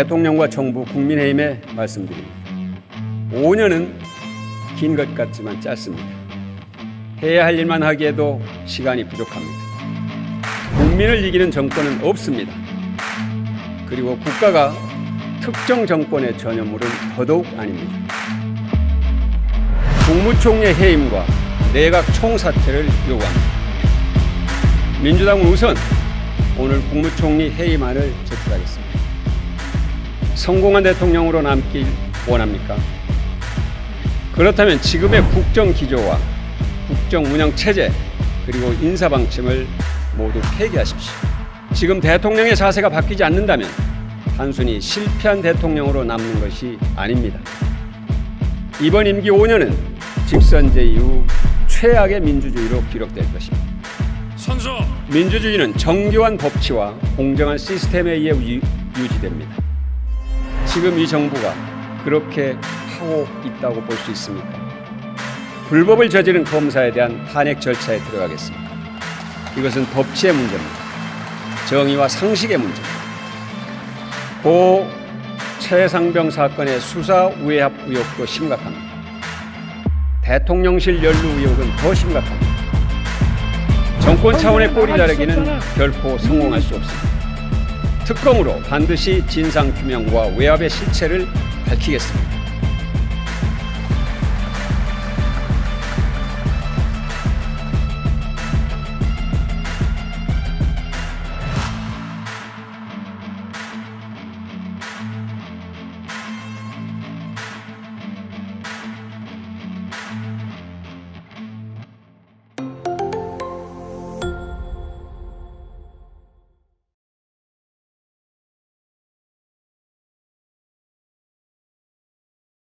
대통령과 정부, 국민의힘에 말씀드립니다. 5년은 긴 것 같지만 짧습니다. 해야 할 일만 하기에도 시간이 부족합니다. 국민을 이기는 정권은 없습니다. 그리고 국가가 특정 정권의 전유물은 더더욱 아닙니다. 국무총리의 해임과 내각 총사퇴를 요구합니다. 민주당은 우선 오늘 국무총리 해임안을 제출하겠습니다. 성공한 대통령으로 남길 원합니까? 그렇다면 지금의 국정 기조와 국정 운영 체제 그리고 인사 방침을 모두 폐기하십시오. 지금 대통령의 자세가 바뀌지 않는다면 단순히 실패한 대통령으로 남는 것이 아닙니다. 이번 임기 5년은 직선제 이후 최악의 민주주의로 기록될 것입니다. 선서! 민주주의는 정교한 법치와 공정한 시스템에 의해 유지됩니다. 지금 이 정부가 그렇게 하고 있다고 볼 수 있습니까? 불법을 저지른 검사에 대한 탄핵 절차에 들어가겠습니다. 이것은 법치의 문제입니다. 정의와 상식의 문제입니다. 고 최상병 사건의 수사 우회합 의혹도 심각합니다. 대통령실 연루 의혹은 더 심각합니다. 정권 차원의 꼬리 자르기는 결코 성공할 수 없습니다. 특검으로 반드시 진상규명과 외압의 실체를 밝히겠습니다.